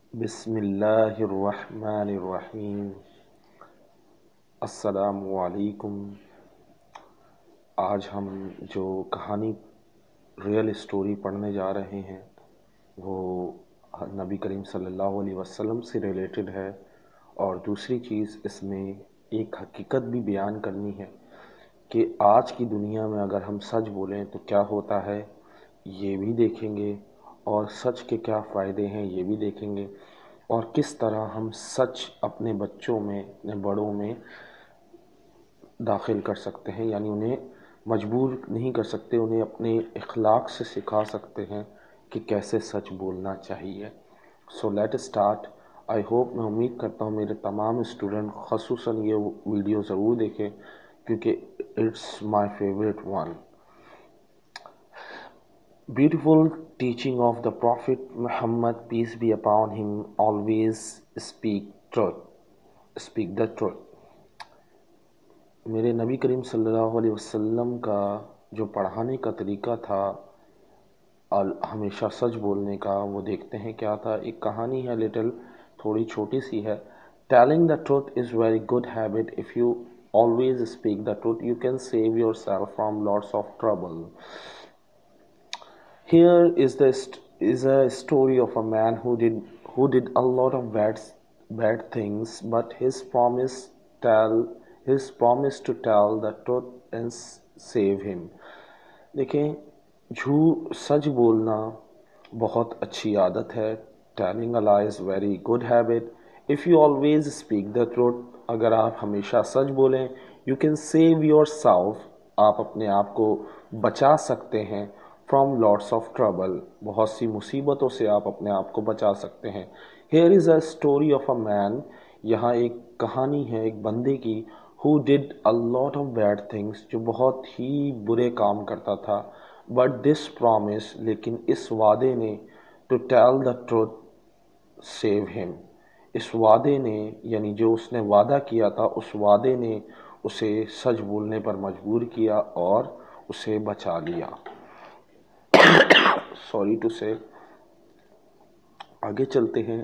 بسم اللہ الرحمن الرحیم۔ السلام علیکم۔ آج ہم جو کہانی ریئل اسٹوری پڑھنے جا رہے ہیں وہ نبی کریم صلی اللہ علیہ وسلم سے ریلیٹڈ ہے، اور دوسری چیز اس میں ایک حقیقت بھی بیان کرنی ہے کہ آج کی دنیا میں اگر ہم سچ بولیں تو کیا ہوتا ہے یہ بھی دیکھیں گے، اور سچ کے کیا فائدے ہیں یہ بھی دیکھیں گے، اور کس طرح ہم سچ اپنے بچوں میں اپنے بڑوں میں داخل کر سکتے ہیں، یعنی انہیں مجبور نہیں کر سکتے، انہیں اپنے اخلاق سے سکھا سکتے ہیں کہ کیسے سچ بولنا چاہیے۔ So let start. I hope, میں امید کرتا ہوں میرے تمام اسٹوڈنٹ خصوصاً یہ ویڈیو ضرور دیکھیں کیونکہ it's my favourite one. Beautiful teaching of the Prophet Muhammad, peace be upon him, always speak the truth. میرے نبی کریم صلی اللہ علیہ وسلم کا جو پڑھانے کا طریقہ تھا ہمیشہ سچ بولنے کا، وہ دیکھتے ہیں کیا تھا۔ ایک کہانی ہے لٹل، تھوڑی چھوٹی سی ہے۔ Telling the truth is very good habit. If you always speak the truth, you can save yourself from lots of trouble. Here is a story of a man who did a lot of bad things, but his promise to tell the truth and save him. دیکھیں، سچ بولنا بہت اچھی عادت ہے۔ Telling a lie is very good habit. If you always speak the truth، اگر آپ ہمیشہ سچ بولیں، you can save yourself، آپ اپنے آپ کو بچا سکتے ہیں، from lots of trouble، بہت سی مصیبتوں سے آپ اپنے آپ کو بچا سکتے ہیں۔ Here is a story of a man، یہاں ایک کہانی ہے ایک بندے کی، who did a lot of bad things، جو بہت ہی برے کام کرتا تھا، but this promise، لیکن اس وعدے نے، to tell the truth save him، اس وعدے نے، یعنی جو اس نے وعدہ کیا تھا اس وعدے نے اسے سچ بولنے پر مجبور کیا اور اسے بچا لیا۔ سوری ٹو سے، آگے چلتے ہیں۔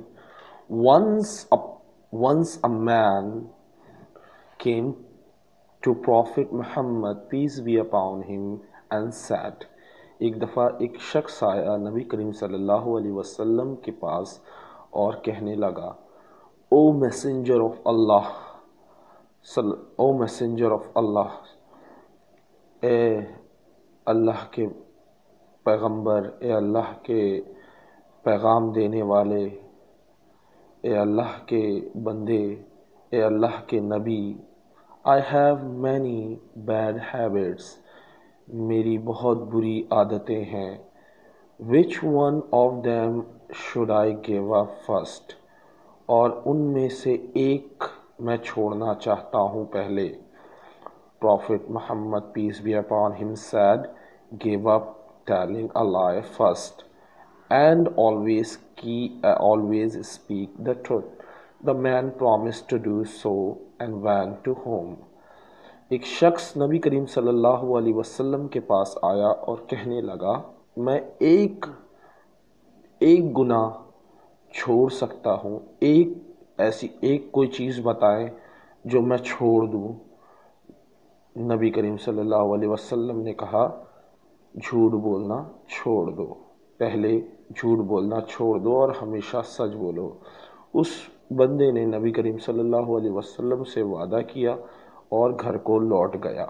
once a man came to Prophet Muhammad, peace be upon him, and said، ایک دفعہ ایک شخص آیا نبی کریم صلی اللہ علیہ وسلم کے پاس اور کہنے لگا، او میسنجر آف اللہ، او میسنجر آف اللہ، اے اللہ کے پیغمبر، اے اللہ کے پیغام دینے والے، اے اللہ کے بندے، اے اللہ کے نبی، I have many bad habits، میری بہت بری عادتیں ہیں۔ Which one of them should I give up first، اور ان میں سے ایک میں چھوڑنا چاہتا ہوں پہلے۔ Prophet Muhammad, peace be upon him, said، give up telling a lie first and always speak the truth. The man promised to do so and went to home. ایک شخص نبی کریم صلی اللہ علیہ وسلم کے پاس آیا اور کہنے لگا، میں ایک گناہ چھوڑ سکتا ہوں، ایک کوئی چیز بتائیں جو میں چھوڑ دوں۔ نبی کریم صلی اللہ علیہ وسلم نے کہا، جھوٹ بولنا چھوڑ دو، پہلے جھوٹ بولنا چھوڑ دو اور ہمیشہ سچ بولو۔ اس بندے نے نبی کریم صلی اللہ علیہ وسلم سے وعدہ کیا اور گھر کو لوٹ گیا۔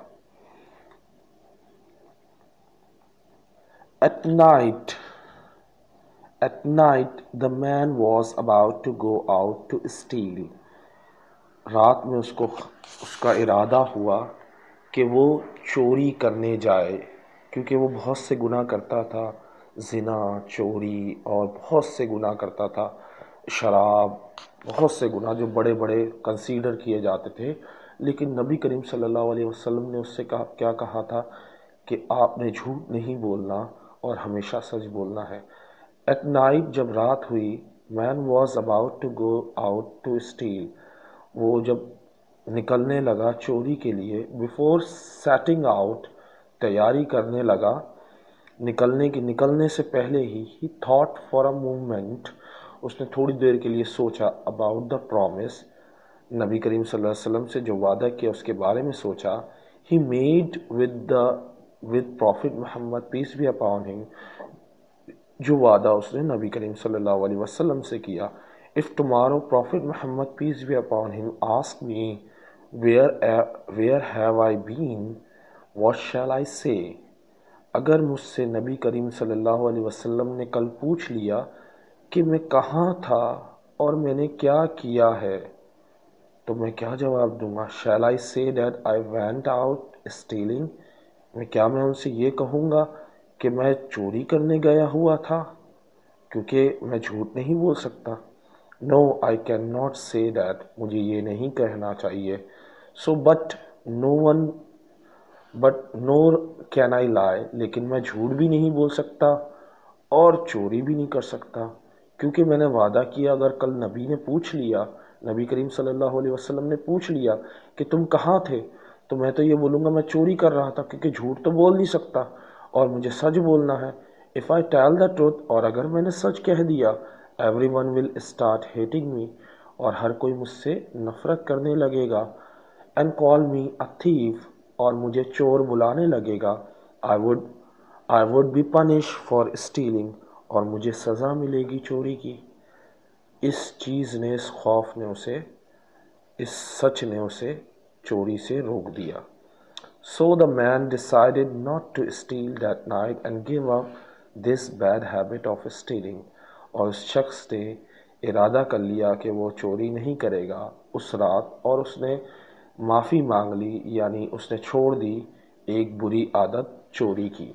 At night the man was about to go out to steal. رات میں اس کا ارادہ ہوا کہ وہ چوری کرنے جائے، کیونکہ وہ بہت سے گناہ کرتا تھا، زنا، چوری اور بہت سے گناہ کرتا تھا، شراب، بہت سے گناہ جو بڑے بڑے کنسیڈر کیے جاتے تھے۔ لیکن نبی کریم صلی اللہ علیہ وسلم نے اس سے کیا کہا تھا کہ آپ نے جھوٹ نہیں بولنا اور ہمیشہ سچ بولنا ہے۔ ایٹ نائٹ، جب رات ہوئی، man was about to go out to steal, وہ جب نکلنے لگا چوری کے لیے، بیفور سیٹنگ آؤٹ، تیاری کرنے لگا، نکلنے سے پہلے ہی تھاٹ فار اے مومنٹ، اس نے تھوڑی دیر کے لیے سوچا about the promise، نبی کریم صلی اللہ علیہ وسلم سے جو وعدہ کیا اس کے بارے میں سوچا. He made with Prophet Muhammad peace be upon him، جو وعدہ اس نے نبی کریم صلی اللہ علیہ وسلم سے کیا. If tomorrow Prophet Muhammad peace be upon him ask me where have I been, what shall I say؟ اگر مجھ سے نبی کریم صلی اللہ علیہ وسلم نے کل پوچھ لیا کہ میں کہاں تھا اور میں نے کیا کیا ہے تو میں کیا جواب دوں گا؟ Shall I say that I went out stealing؟ کیا میں ان سے یہ کہوں گا کہ میں چوری کرنے گیا ہوا تھا، کیونکہ میں جھوٹ نہیں بول سکتا. No, I cannot say that، مجھے یہ نہیں کہنا چاہیے. So but nor can I lie، لیکن میں جھوٹ بھی نہیں بول سکتا اور چوری بھی نہیں کر سکتا، کیونکہ میں نے وعدہ کیا اگر کل نبی نے پوچھ لیا، نبی کریم صلی اللہ علیہ وسلم نے پوچھ لیا کہ تم کہاں تھے، تو میں تو یہ بولوں گا میں چوری کر رہا تھا، کیونکہ جھوٹ تو بول نہیں سکتا اور مجھے سچ بولنا ہے. If I tell the truth، اور اگر میں نے سچ کہہ دیا، everyone will start hating me، اور ہر کوئی مجھ سے نفرت کرنے لگے گا. And call me a thief، اور مجھے چور بلانے لگے گا. I would be punished for stealing، اور مجھے سزا ملے گی چوری کی. اس چیز نے، اس خوف نے اسے، اس سچ نے اسے چوری سے روک دیا. So the man decided not to steal that night and gave up this bad habit of stealing، اور اس شخص نے ارادہ کر لیا کہ وہ چوری نہیں کرے گا اس رات، اور اس نے معافی مانگ لی، یعنی اس نے چھوڑ دی ایک بری عادت چوری کی.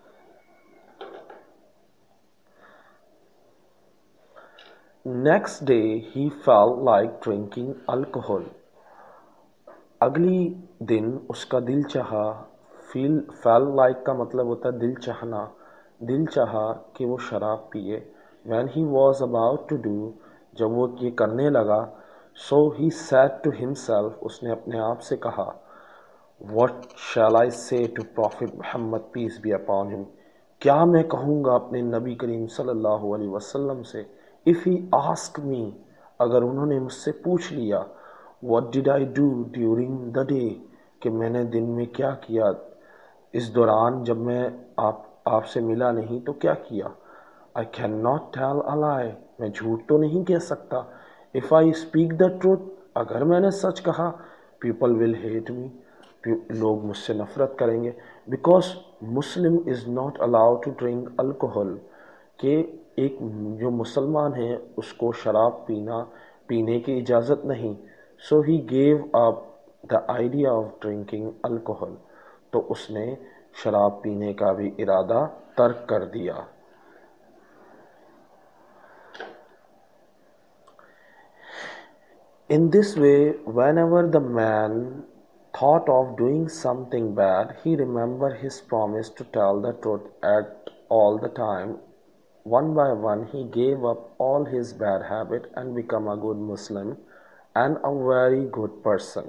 Next day he felt like drinking alcohol، اگلی دن اس کا دل چاہا. feel like کا مطلب ہوتا ہے دل چاہنا، دل چاہا کہ وہ شراب پیے. when he was about to do، جب وہ یہ کرنے لگا. so he said to himself، اس نے اپنے آپ سے کہا. what shall I say to Prophet Muhammad peace be upon him، کیا میں کہوں گا اپنے نبی کریم صلی اللہ علیہ وسلم سے. if he ask me، اگر انہوں نے مجھ سے پوچھ لیا. what did I do during the day، کہ میں نے دن میں کیا کیا، اس دوران جب میں آپ سے ملا نہیں تو کیا کیا. I cannot tell a lie، میں جھوٹ تو نہیں کہہ سکتا. if I speak the truth، اگر میں نے سچ کہا. people will hate me، لوگ مجھ سے نفرت کریں گے. because Muslim is not allowed to drink alcohol، کہ ایک جو مسلمان ہے اس کو شراب پینے کی اجازت نہیں. so he gave up the idea of drinking alcohol، تو اس نے شراب پینے کا بھی ارادہ ترک کر دیا. In this way whenever the man thought of doing something bad he remembered his promise to tell the truth at all the time. One by one he gave up all his bad habit and become a good Muslim and a very good person.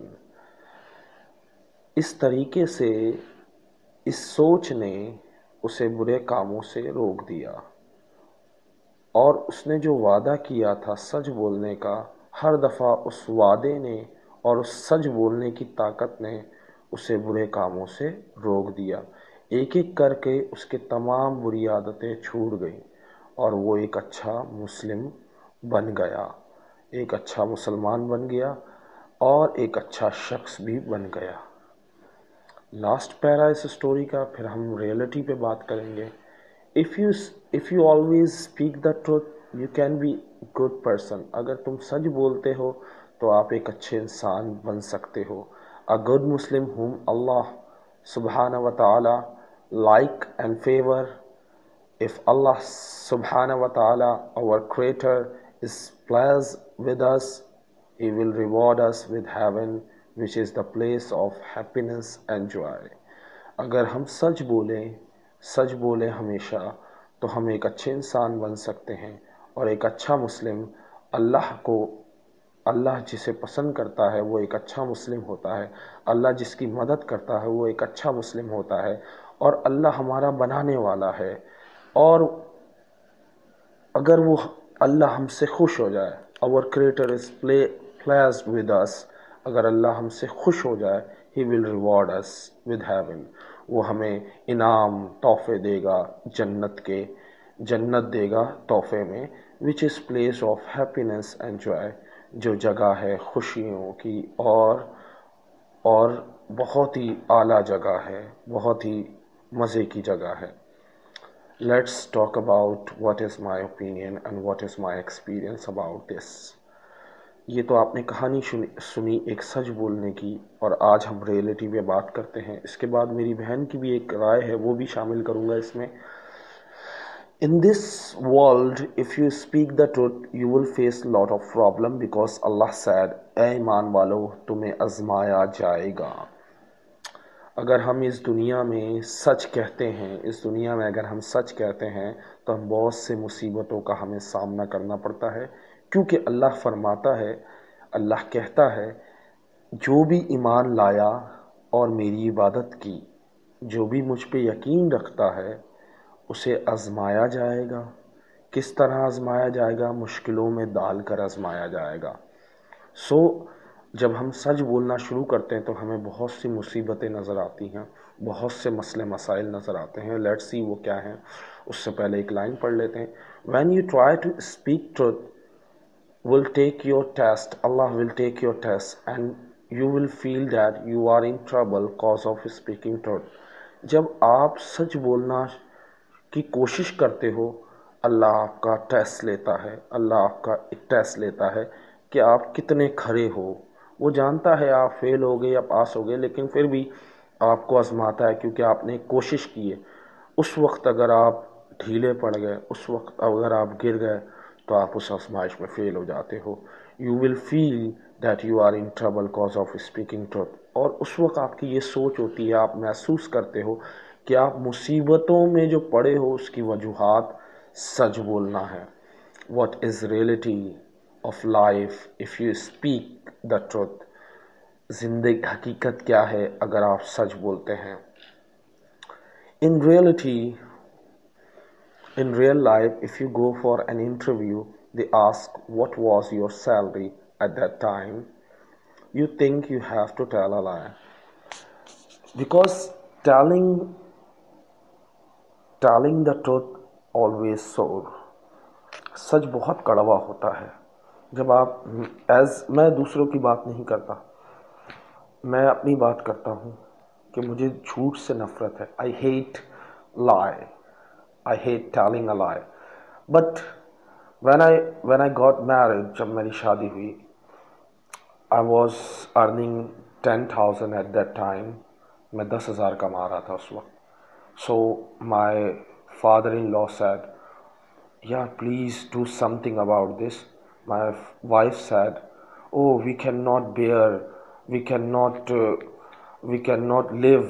اس طریقے سے اس سوچ نے اسے برے کاموں سے روک دیا، اور اس نے جو وعدہ کیا تھا سچ بولنے کا، ہر دفعہ اس وعدے نے اور اس سچ بولنے کی طاقت نے اسے برے کاموں سے روک دیا. ایک ایک کر کے اس کے تمام بری عادتیں چھوٹ گئیں اور وہ ایک اچھا مسلم بن گیا، ایک اچھا مسلمان بن گیا اور ایک اچھا شخص بھی بن گیا. لاسٹ پیرا اس سٹوری کا، پھر ہم ریئلٹی پہ بات کریں گے. if you always speak the truth you can be good person، اگر تم سچ بولتے ہو تو آپ ایک اچھے انسان بن سکتے ہو. a good Muslim whom Allah subhanahu wa ta'ala like and favor. if Allah subhanahu wa ta'ala our creator is pleased with us he will reward us with heaven which is the place of happiness and joy. اگر ہم سچ بولیں ہمیشہ تو ہم ایک اچھے انسان بن سکتے ہیں اور ایک اچھا مسلم. اللہ جسے پسند کرتا ہے وہ ایک اچھا مسلم ہوتا ہے، اللہ جس کی مدد کرتا ہے وہ ایک اچھا مسلم ہوتا ہے، اور اللہ ہمارا بنانے والا ہے. اور اگر وہ اللہ ہم سے خوش ہو جائے. Our creator is pleased with us. اگر اللہ ہم سے خوش ہو جائے, he will reward us with heaven. وہ ہمیں انعام تحفے دے گا جنت کے, جنت دے گا تحفے میں, which is place of happiness and joy, جو جگہ ہے خوشیوں کی اور بہت ہی اعلیٰ جگہ ہے, بہت ہی مزے کی جگہ ہے. Let's talk about what is my opinion and what is my experience about this. یہ تو آپ نے کہانی سنی ایک سچ بولنے کی, اور آج ہم ریئلٹی پہ بات کرتے ہیں. اس کے بعد میری بہن کی بھی ایک رائے ہے, وہ بھی شامل کروں گا اس میں. In this world, if you speak the truth, you will face a lot of problem because Allah said, اے ایمان والو تمہیں آزمایا جائے گا. اگر ہم اس دنیا میں سچ کہتے ہیں, اس دنیا میں اگر ہم سچ کہتے ہیں تو ہم بہت سے مصیبتوں کا ہمیں سامنا کرنا پڑتا ہے, کیونکہ اللہ فرماتا ہے, اللہ کہتا ہے, جو بھی ایمان لایا اور میری عبادت کی, جو بھی مجھ پہ یقین رکھتا ہے, اسے آزمایا جائے گا. کس طرح آزمایا جائے گا؟ مشکلوں میں ڈال کر آزمایا جائے گا. جب ہم سچ بولنا شروع کرتے ہیں تو ہمیں بہت سی مصیبتیں نظر آتی ہیں, بہت سے مسئلے مسائل نظر آتے ہیں. لیٹس سی وہ کیا ہیں. اس سے پہلے ایک لائن پڑھ لیتے ہیں. When you try to speak truth, will take your test, Allah will take your test and you will feel that you are in trouble cause of speaking truth. جب آپ سچ بولنا کی کوشش کرتے ہو, اللہ آپ کا ٹیسٹ لیتا ہے, اللہ آپ کا ایک ٹیسٹ لیتا ہے کہ آپ کتنے کھرے ہو. وہ جانتا ہے آپ فیل ہو گئے یا پاس ہو گئے, لیکن پھر بھی آپ کو آزماتا ہے کیونکہ آپ نے کوشش کی ہے. اس وقت اگر آپ ڈھیلے پڑ گئے, اس وقت اگر آپ گر گئے, تو آپ اس آزمائش میں فیل ہو جاتے ہو. You will feel that you are in trouble cause of speaking truth. اور اس وقت آپ کی یہ سوچ ہوتی ہے, آپ محسوس کرتے ہو کہ آپ مصیبتوں میں جو پڑے ہو اس کی وجوہات سچ بولنا ہے. What is reality of life if you speak the truth. زندگی حقیقت کیا ہے اگر آپ سچ بولتے ہیں. In reality, in real life, if you go for an interview, they ask what was your salary at that time. You think you have to tell a lie. Because telling the truth always sore. سچ بہت کڑوا ہوتا ہے. جب آپ میں دوسروں کی بات نہیں کرتا, میں اپنی بات کرتا ہوں کہ مجھے جھوٹ سے نفرت ہے. I hate lie. I hate telling a lie. But when I got married, جب میری شادی ہوئی, I was earning 10,000 at that time. میں 10,000 کما رہا تھا اس وقت. So my father-in-law said, yeah, please do something about this. My wife said, oh, we cannot bear, we cannot live,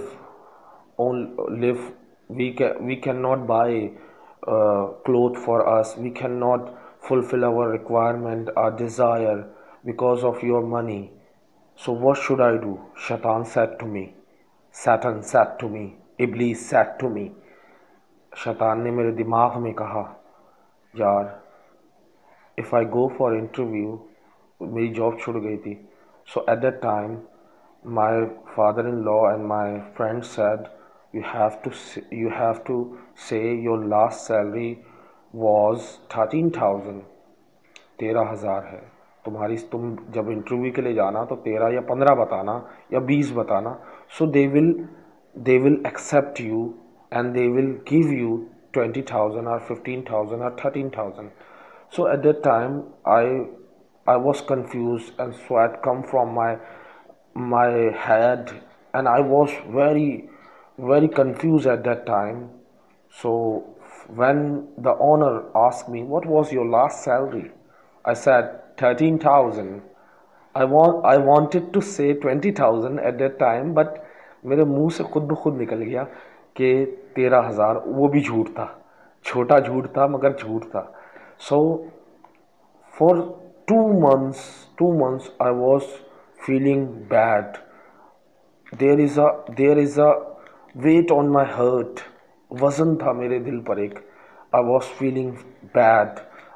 we cannot buy clothes for us, we cannot fulfill our requirement, our desire because of your money. So what should I do? Satan said to me, Iblis said to me. شیطان نے میرے دماغ میں کہا, یار if I go for interview, میری job چھوٹ گئی تھی. So at that time my father-in-law and my friend said, you have to say your last salary was 13,000. 13,000 ہے تمہاری. تم جب انٹرویو کے لیے جانا تو 13 یا 15 بتانا یا 20 بتانا. So they will accept you and they will give you 20,000 or 15,000 or 13,000. So at that time I was confused and sweat come from my head and I was very very confused at that time. So when the owner asked me what was your last salary, I said 13,000. I wanted to say 20,000 at that time, but میرے منہ سے خود بخود نکل گیا کہ 13,000. وہ بھی جھوٹ تھا, چھوٹا جھوٹ تھا مگر جھوٹ تھا. So for 2 months I was feeling bad. There is a weight on my heart. وزن تھا میرے دل پر ایک. I was feeling bad.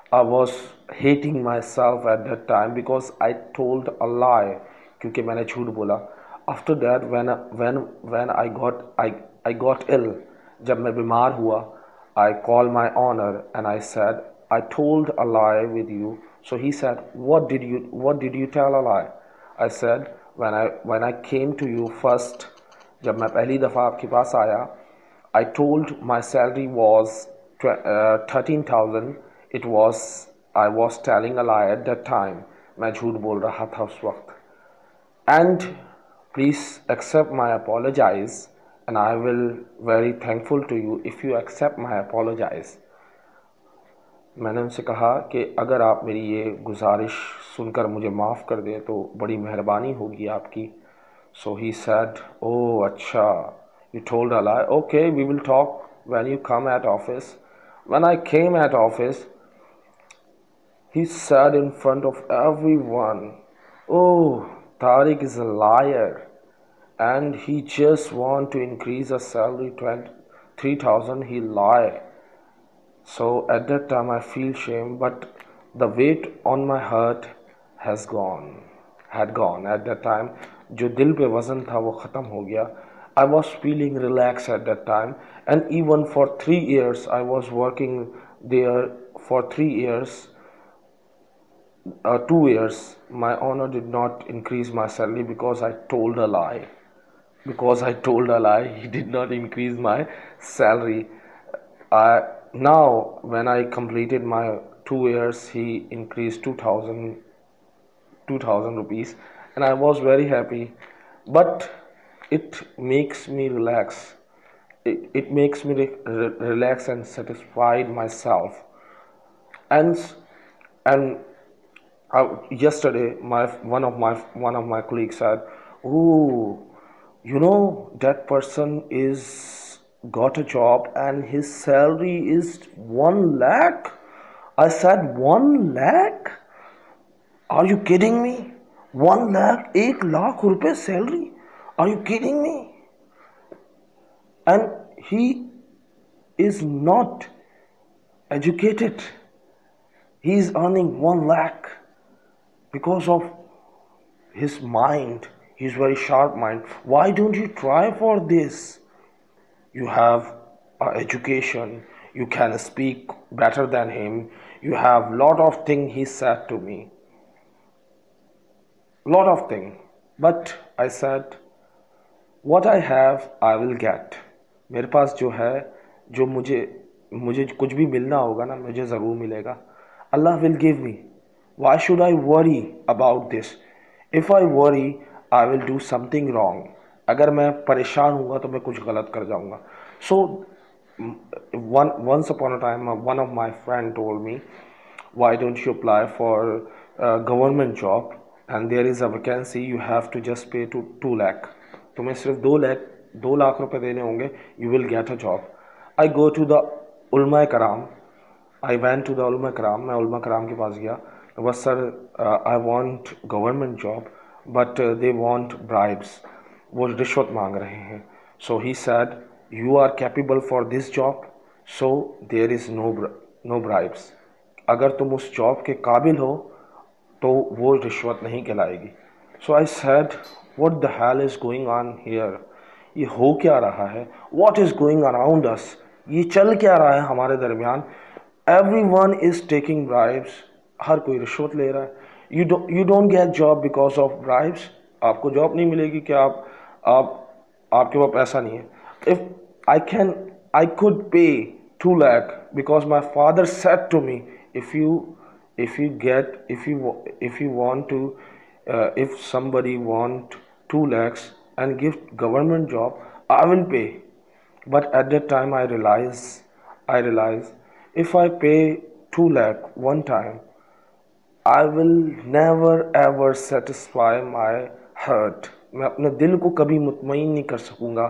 I was hating myself at that time because I told a lie, क्योंकि मैंने झूठ बोला. After that, when I got ill, जब मैं बीमार हुआ, I called my owner and I said, I told a lie with you. So he said, what did you tell a lie? I said, when I came to you first, जब मैं पहली दफ़ा आपके पास आया, I told my salary was 13,000. It was, I was telling a lie at that time. मैं झूठ बोल रहा था उस वक्त. And please accept my apologize, and I will very thankful to you if you accept my apologize. मैंने उनसे कहा कि अगर आप मेरी ये गुजारिश सुनकर मुझे माफ़ कर दें तो बड़ी मेहरबानी होगी आपकी. So he said, oh अच्छा, you told a lie. Okay, we will talk when you come at office. When I came at office, he said in front of everyone, oh, Tariq is a liar and he just want to increase a salary 3,000. He lie. So at that time I feel shame, but the weight on my heart had gone. At that time, जो दिल पे वज़न था वो ख़त्म हो गया. I was feeling relaxed at that time, and even for 3 years I was working there. For 3 years, 2 years, my owner did not increase my salary because I told a lie. He did not increase my salary. Now when I completed my 2 years, he increased 2,000 rupees, and I was very happy. But it makes me relax. It makes me relax and satisfied myself. And yesterday, one of my colleagues said, "Oh, you know that person is got a job and his salary is 1 lakh." I said, 1 lakh? Are you kidding me? 1 lakh, 1 lakh रुपए salary? Are you kidding me? And he is not educated. He is earning 1 lakh because of his mind. His very sharp mind. Why don't you try for this? You have education. You can speak better than him. You have lot of things he said to me. Lot of things. But I said, what I have, I will get. मेरे पास जो है, जो मुझे कुछ भी मिलना होगा ना, मुझे ज़रूर मिलेगा. Allah will give me. Why should I worry about this? If I worry, I will do something wrong. अगर मैं परेशान हूँगा तो मैं कुछ गलत कर जाऊँगा. So once upon a time, one of my friend told me, why don't you apply for a government job, and there is a vacancy, you have to just pay to 2 lakh. तुम्हें सिर्फ 2 लाख रुपए देने होंगे. You will get a job. I go to the ulma karam. I went to the ulma karam. मैं ulma karam के पास गया. बस sir, I want government job, but they want bribes. वो रिश्वत मांग रहे हैं. So he said, you are capable for this job, so there is no bribes. अगर तुम उस जॉब के काबिल हो तो वो रिश्वत नहीं कहलाएगी. So I said, what the hell is going on here? ये हो क्या रहा है? What is going around us? ये चल क्या रहा है हमारे दरमियान? Everyone is taking bribes. हर कोई रिश्वत ले रहा है. You don't get job because of bribes. आपको जॉब नहीं मिलेगी कि आपके पास पैसा नहीं है. If I could pay 2 lakh because my father said to me, if somebody want 2 lakhs and give government job, I will pay. But at that time I realized if I pay 2 lakh one time, I will never ever satisfy my heart. मैं अपने दिल को कभी मुतमईन नहीं कर सकूंगा.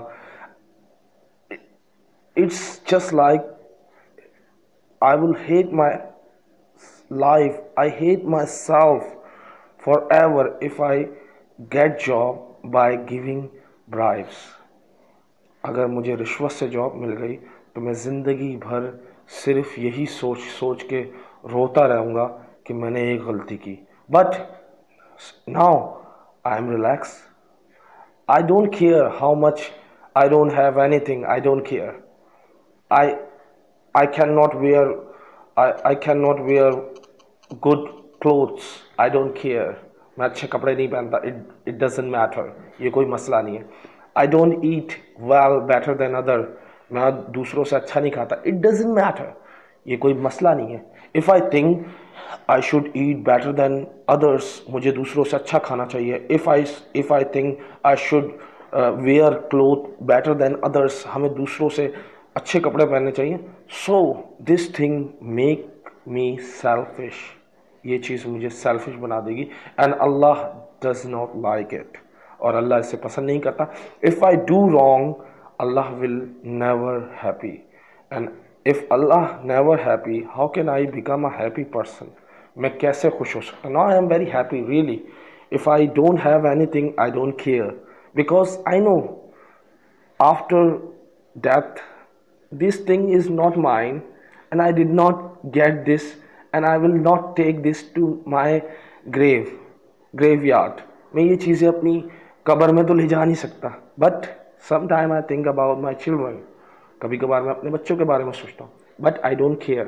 It's just like I will hate my life. I hate myself forever if I get job by giving bribes. अगर मुझे रिश्वत से जॉब मिल गई तो मैं ज़िंदगी भर सिर्फ यही सोच के روتا رہوں گا کہ میں نے ایک غلطی کی. But now I am relax. I don't care how much I don't have anything. I don't care. I I cannot wear I cannot wear good clothes. I don't care. میں اچھے کپڑے نہیں پہنتا. It doesn't matter. یہ کوئی مسئلہ نہیں ہے. I don't eat well better than other. میں دوسروں سے اچھا نہیں کھاتا. It doesn't matter. یہ کوئی مسئلہ نہیں ہے. If I think I should eat better than others, مجھے دوسروں سے اچھا کھانا چاہیے. If I think I should wear clothes better than others, ہمیں دوسروں سے اچھے کپڑے پہننے چاہیے. So this thing make me selfish. یہ چیز مجھے سیلفش بنا دے گی. And Allah does not like it. اور اللہ اسے پسند نہیں کرتا. If I do wrong, Allah will never happy. And if Allah never happy, how can I become a happy person? میں کیسے خوش ہو سکتا ہوں؟ Now I am very happy really. If I don't have anything, I don't care. Because I know after death, this thing is not mine and I did not get this and I will not take this to my graveyard. میں یہ چیزیں اپنی قبر میں تو لے جا نہیں سکتا. But sometime I think about my children. کبھی کبھار میں اپنے بچوں کے بارے میں سوچتا ہوں. But I don't care.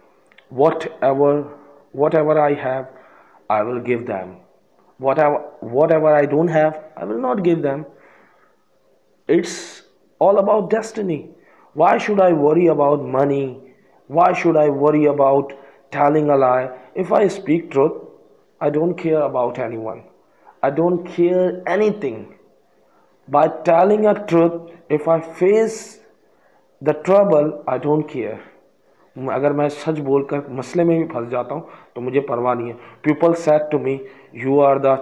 Whatever I have, I will give them. Whatever I don't have, I will not give them. It's all about destiny. Why should I worry about money? Why should I worry about telling a lie? If I speak truth, I don't care about anyone. I don't care anything. By telling a truth, if I face the trouble, I don't care. اگر میں سچ بول کر مسئلے میں بھی پھنس جاتا ہوں تو مجھے پرواہ نہیں ہے. People said to me, you are the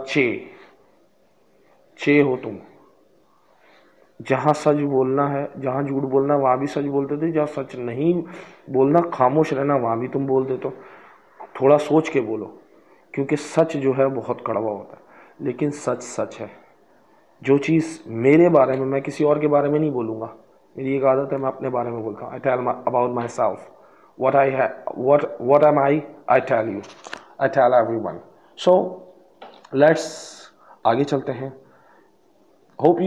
چے ہو تم. جہاں سچ بولنا ہے, جہاں جھوٹ بولنا ہے وہاں بھی سچ بولتے تھے. جہاں سچ نہیں بولنا, خاموش رہنا, وہاں بھی تم بول دیتے ہو. تھوڑا سوچ کے بولو, کیونکہ سچ جو ہے بہت کڑوا ہوتا ہے. لیکن سچ سچ ہے. جو چیز میرے بارے میں, میں کسی اور کے بارے میں نہیں بولوں گا. میری ایک عادت ہے, میں اپنے بارے میں بولتا ہوں. I tell about myself. What I have, what am I tell you. I tell everyone. So let's آگے چلتے ہیں. Hope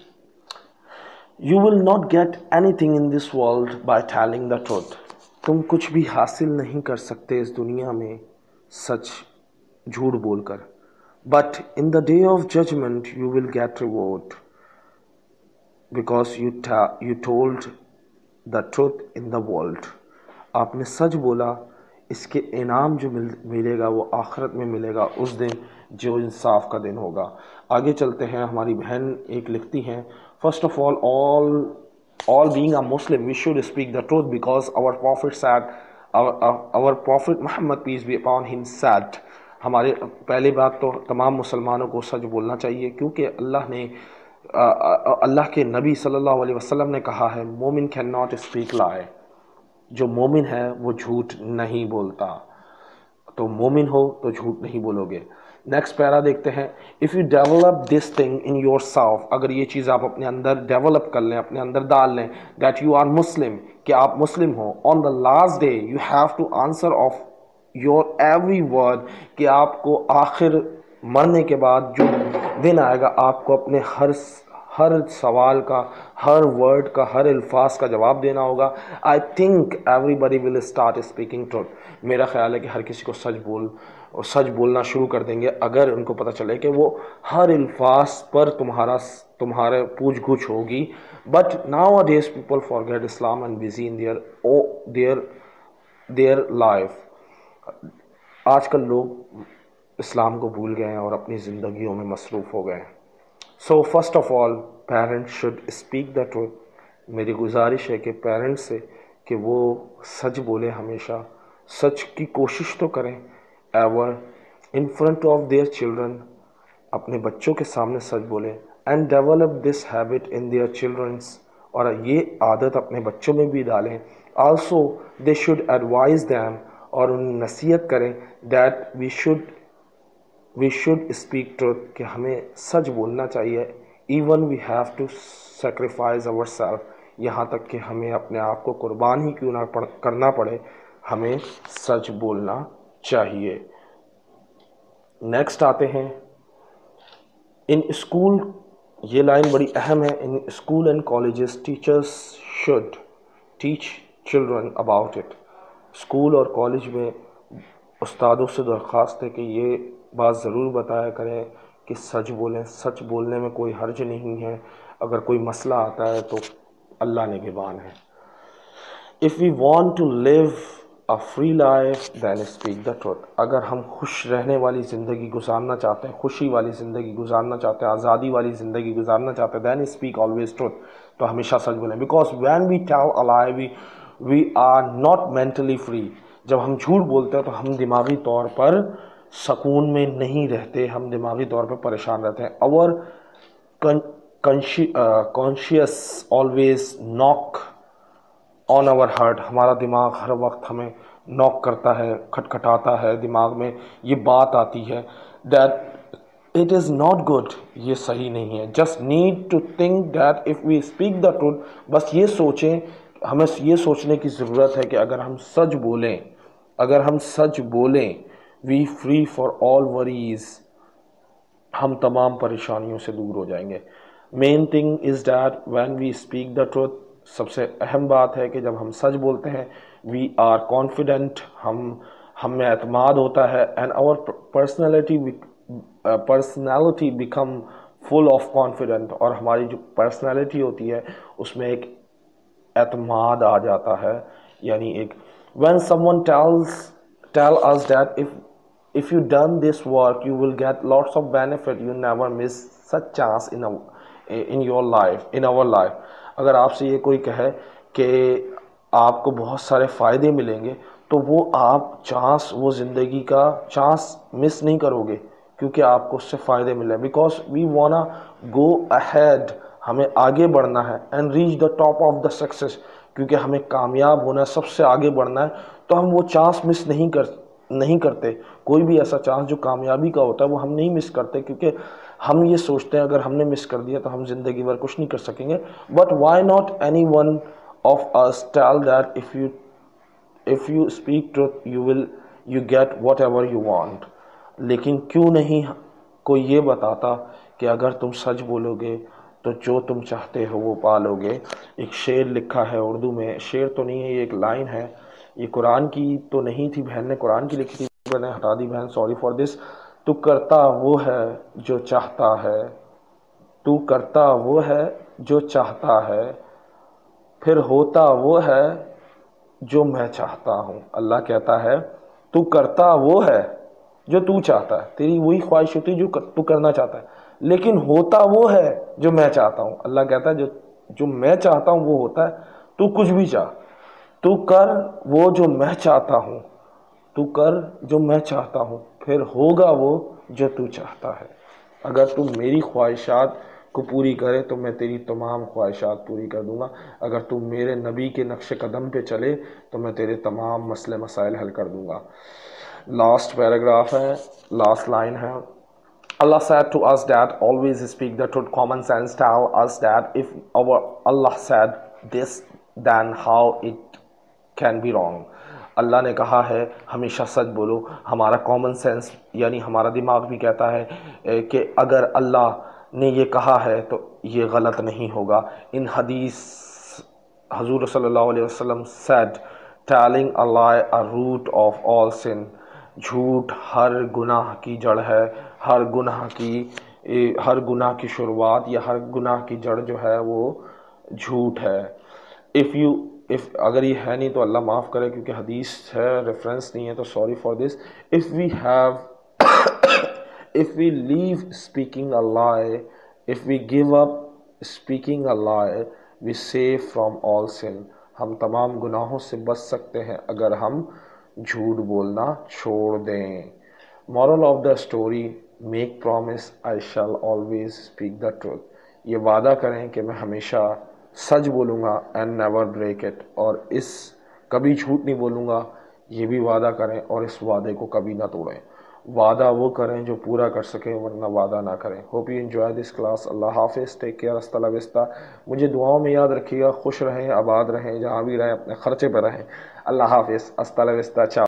you will not get anything in this world by telling the truth. تم کچھ بھی حاصل نہیں کر سکتے اس دنیا میں سچ جھوٹ بول کر. But in the day of judgment you will get reward because you told the truth in the world. آپ نے سچ بولا, اس کے انعام جو ملے گا وہ آخرت میں ملے گا, اس دن جو انصاف کا دن ہوگا. آگے چلتے ہیں. ہماری بہن ایک لکھتی ہیں, first of all being a Muslim we should speak the truth because our prophet said, our prophet Muhammad peace be upon him said. ہمارے پہلی بات تو تمام مسلمانوں کو سچ بولنا چاہیے, کیونکہ اللہ کے نبی صلی اللہ علیہ وسلم نے کہا ہے, مومن کین ناٹ اسپیک lie. جو مومن ہے وہ جھوٹ نہیں بولتا. تو مومن ہو تو جھوٹ نہیں بولو گے. نیکسٹ پیرا دیکھتے ہیں. If you develop this thing in yourself, اگر یہ چیز آپ اپنے اندر ڈیولپ کر لیں, اپنے اندر ڈال لیں, دیٹ یو آر مسلم, کہ آپ مسلم ہو. On the last day you have to answer of your every word, کہ آپ کو آخر مرنے کے بعد جو دن آئے گا آپ کو اپنے ہر سوال کا, ہر ورڈ کا, ہر الفاظ کا جواب دینا ہوگا. I think everybody will start speaking truth. میرا خیال ہے کہ ہر کسی کو سچ بولنا شروع کر دیں گے اگر ان کو پتہ چلے کہ وہ ہر الفاظ پر تمہارے پوچھ گچھ ہوگی. But nowadays people forget Islam and busy in their life. آج کل لوگ اسلام کو بھول گئے ہیں اور اپنی زندگیوں میں مصروف ہو گئے ہیں. So first of all, parents should speak the truth. میری گزارش ہے کہ پیرنٹس سے کہ وہ سچ بولیں, ہمیشہ سچ کی کوشش تو کریں. Ever in front of their children, اپنے بچوں کے سامنے سچ بولیں. and develop this habit in their children's, اور یہ عادت اپنے بچوں میں بھی ڈالیں. also they should advise them, اور انہیں نصیحت کریں that we should speak truth, کہ ہمیں سچ بولنا چاہیے. even we have to sacrifice ourselves, یہاں تک کہ ہمیں اپنے آپ کو قربان ہی کیوں نہ کرنا پڑے, ہمیں سچ بولنا چاہیے. نیکسٹ آتے ہیں ان اسکول. یہ لائن بڑی اہم ہے. In school and colleges teachers should teach children about it. School اور کالج میں استادوں سے درخواست ہے کہ یہ بات ضرور بتایا کریں کہ سچ بولیں. سچ بولنے میں کوئی حرج نہیں ہے. اگر کوئی مسئلہ آتا ہے تو اللہ نگہبان ہے. If we want to live a free life, then speak the truth. اگر ہم خوش رہنے والی زندگی گزارنا چاہتے ہیں, خوشی والی زندگی گزارنا چاہتے ہیں, آزادی والی زندگی گزارنا چاہتے ہیں, then speak always truth. تو ہمیشہ سچ بولیں. Because when we tell a lie, we are not mentally free. جب ہم جھوٹ بولتے ہیں تو ہم دماغی طور پر سکون میں نہیں رہتے, ہم دماغی طور پر پریشان رہتے ہیں. Our conscious always knock on our heart. ہمارا دماغ ہر وقت ہمیں نوک کرتا ہے, کھٹکھٹاتا ہے, دماغ میں یہ بات آتی ہے that it is not good. یہ صحیح نہیں ہے. just need to think that if we speak the truth, بس یہ سوچیں, ہمیں یہ سوچنے کی ضرورت ہے کہ اگر ہم سچ بولیں, اگر ہم سچ بولیں, we free for all worries. ہم تمام پریشانیوں سے دور ہو جائیں گے. Main thing is that when we speak the truth, سب سے اہم بات ہے کہ جب ہم سچ بولتے ہیں, وی آر کانفیڈنٹ, ہم میں اعتماد ہوتا ہے, and our personality become full of confident. اور ہماری جو پرسنالٹی ہوتی ہے اس میں ایک اعتماد آ جاتا ہے. یعنی ایک when someone tell us that if you done this work you will get lots of benefit, you never miss such chance in your life, in our life. اگر آپ سے یہ کوئی کہے کہ آپ کو بہت سارے فائدے ملیں گے تو وہ آپ چانس, وہ زندگی کا چانس مس نہیں کرو گے کیونکہ آپ کو اس سے فائدے ملے. Because we wanna go ahead, ہمیں آگے بڑھنا ہے, and reach the top of the success, کیونکہ ہمیں کامیاب ہونا ہے, سب سے آگے بڑھنا ہے. تو ہم وہ چانس مس نہیں کرتے. کوئی بھی ایسا چانس جو کامیابی کا ہوتا ہے وہ ہم نہیں مس کرتے, کیونکہ ہم یہ سوچتے ہیں اگر ہم نے مس کر دیا تو ہم زندگی بھر کچھ نہیں کر سکیں گے. But why not any one of us tell that if you speak truth you get whatever you want. لیکن کیوں نہیں کوئی یہ بتاتا کہ اگر تم سچ بولو گے تو جو تم چاہتے ہو وہ پالو گے. ایک شعر لکھا ہے اردو میں, شعر تو نہیں ہے, یہ ایک لائن ہے. یہ قرآن کی تو نہیں تھی, بہن نے قرآن کی لکھی تھی, میں نے ہٹا دی بہن, سوری فار دس. تو کرتا وہ ہے جو چاہتا ہے, تو کرتا وہ ہے جو چاہتا ہے, پھر ہوتا وہ ہے جو میں چاہتا ہوں. اللہ کہتا ہے تو کرتا وہ ہے جو تو چاہتا ہے, تیری وہی خواہش ہوتی ہے جو تو کرنا چاہتا ہے, لیکن ہوتا وہ ہے جو میں چاہتا ہوں. اللہ کہتا ہے جو میں چاہتا ہوں وہ ہوتا ہے. تو کچھ بھی چاہ, تو کر وہ جو میں چاہتا ہوں, تو کر جو میں چاہتا ہوں, پھر ہوگا وہ جو تو چاہتا ہے. اگر تو میری خواہشات کو پوری کرے تو میں تیری تمام خواہشات پوری کر دوں گا. اگر تو میرے نبی کے نقش قدم پہ چلے تو میں تیرے تمام مسئلے مسائل حل کر دوں گا. لاسٹ پیراگراف ہے, لاسٹ لائن ہے. Allah said to us that always speak the truth. Common sense tell us that if our Allah said this, then how it can be wrong. اللہ نے کہا ہے ہمیشہ سچ بولو. ہمارا کامن سینس یعنی ہمارا دماغ بھی کہتا ہے کہ اگر اللہ نے یہ کہا ہے تو یہ غلط نہیں ہوگا. ان حدیث حضور صلی اللہ علیہ وسلم said telling a lie a root of all sin. جھوٹ ہر گناہ کی جڑ ہے, ہر گناہ کی شروعات یا ہر گناہ کی جڑ جو ہے وہ جھوٹ ہے. اگر یہ ہے نہیں تو اللہ معاف کرے کیونکہ حدیث ہے, ریفرنس نہیں ہے, تو sorry for this. if we leave speaking a lie, if we give up speaking a lie, we save from all sin. ہم تمام گناہوں سے بچ سکتے ہیں اگر ہم جھوٹ بولنا چھوڑ دیں. moral of the story, make promise I shall always speak the truth. یہ وعدہ کریں کہ میں ہمیشہ سچ بولوں گا and never break it, اور کبھی جھوٹ نہیں بولوں گا, یہ بھی وعدہ کریں اور اس وعدے کو کبھی نہ توڑیں. وعدہ وہ کریں جو پورا کر سکیں، ورنہ وعدہ نہ کریں. Hope you enjoy this class. اللہ حافظ. Take care. Hasta la vista. مجھے دعاؤں میں یاد رکھیے گا. خوش رہیں، آباد رہیں، جہاں بھی رہیں، اپنے خرچے پہ رہیں. اللہ حافظ. ہستہ لا وستا. چاؤ.